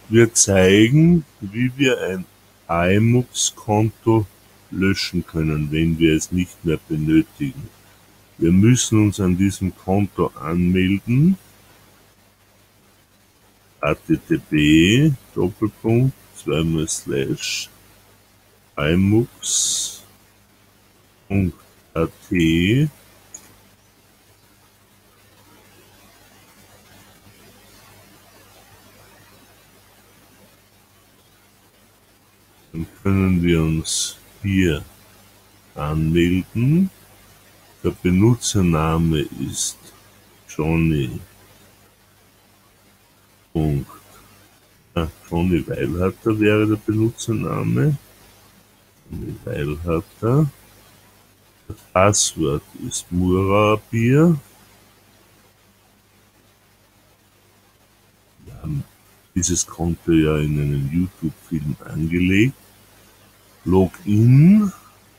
Wir zeigen, wie wir ein iMux-Konto löschen können, wenn wir es nicht mehr benötigen. Wir müssen uns an diesem Konto anmelden. http://imux.at. Dann können wir uns hier anmelden. Der Benutzername ist Johnny. Johnny Weilharter wäre der Benutzername. Johnny Weilharter. Das Passwort ist Murauer Bier. Wir haben dieses Konto ja in einem YouTube-Film angelegt. Login.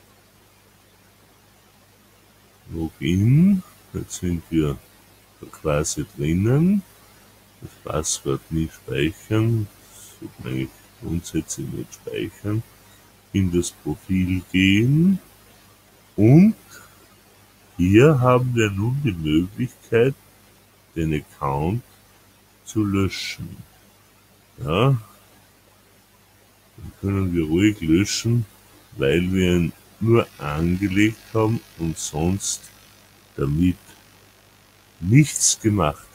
Jetzt sind wir quasi drinnen. Das Passwort nie speichern. Das sollte man eigentlich grundsätzlich nicht speichern. In das Profil gehen. Und hier haben wir nun die Möglichkeit, den Account zu löschen. Ja, dann können wir ruhig löschen, weil wir ihn nur angelegt haben und sonst damit nichts gemacht